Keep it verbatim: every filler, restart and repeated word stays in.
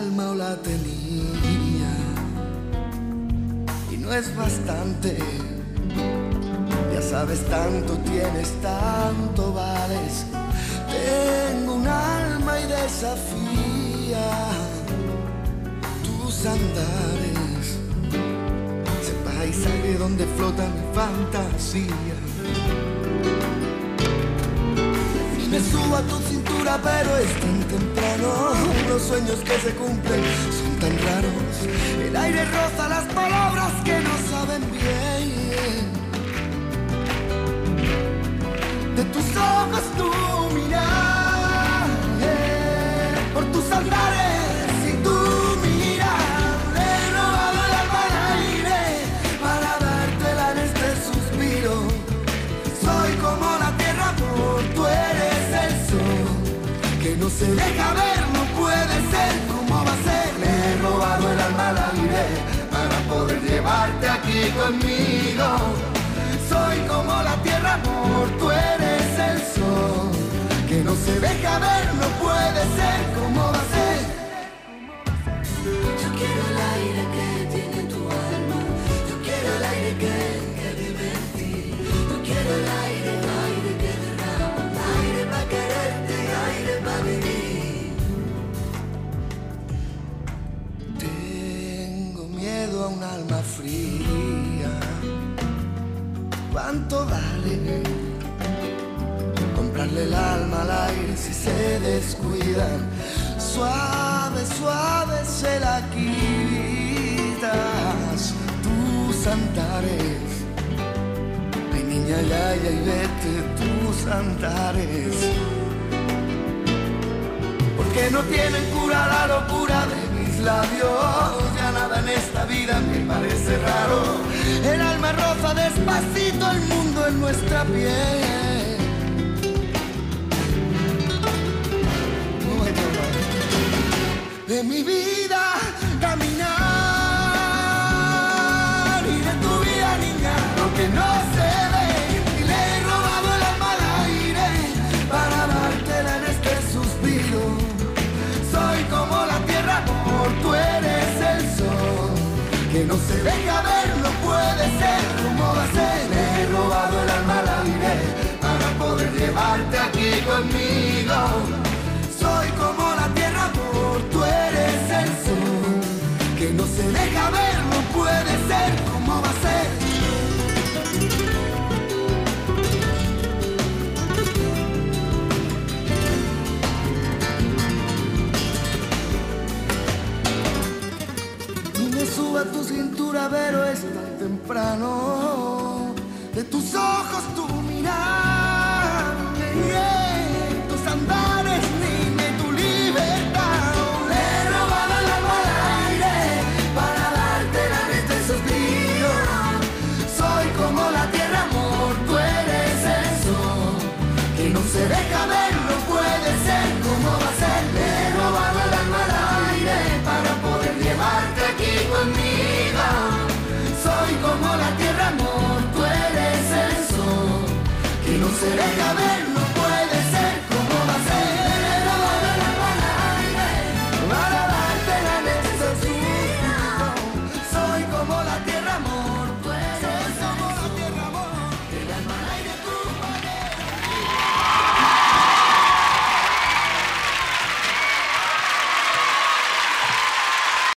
alma o la tenía, y no es bastante. Ya sabes, tanto tienes, tanto vales. Tengo un alma y desafía tus andares, ese paisaje donde flota mi fantasía. Me subo a tu cintura, pero es tan temprano. Los sueños que se cumplen son tan raros. El aire roza las palabras que no saben bien. De tus ojos tu mirar, eh, por tus andares y tu mirar. He robado el alma al aire para dártela en este suspiro. Soy como la tierra, amor, tú eres el sol que no se deja ver, no puede ser. ¿Cómo va a ser? Le he robado el alma al aire para poder llevarte aquí conmigo. Soy como la tierra, amor, tú eres el sol que no se deja ver, no puede ser. ¿Cómo va a ser? Yo quiero el aire que tiene tu alma, yo quiero el aire que, que vive en ti. Yo quiero el aire, aire que derrama, aire para quererte, aire para vivir. Tengo miedo a un alma fría. ¿Cuánto vale comprarle el alma al aire si se descuidan? Suave, suave se la quitas tus andares. Ay, niña, ya, ya, y vete tus andares. Porque no tienen cura la locura de mis labios. Ya nada en esta vida me parece raro. El alma roza despacito el mundo en nuestra piel. De mi vida caminar y de tu vida, niña, lo que no se ve. Y le he robado el alma al aire para dártela en este suspiro. Soy como la tierra, amor, tú eres el sol que no se deja ver, no puede ser. ¿Cómo va a ser? Le he robado el alma al aire para poder llevarte aquí conmigo. Soy como la tierra, amor, tú eres el sol que no se deja ver, no puede ser. ¿Cómo va a ser? Suba tu cintura, pero es tan temprano. De tus ojos tu mirar, yeah, tus andares, niña, y tu libertad. Le he robado el alma al aire para dártela en este suspiro. Soy como la tierra, amor, tú eres el sol que no se deja ver, no puede ser. ¿Cómo va a ser? Le he robado el alma al aire para poder llevarte aquí conmigo. Soy como la tierra, amor, tú eres el sol que no se deja ver.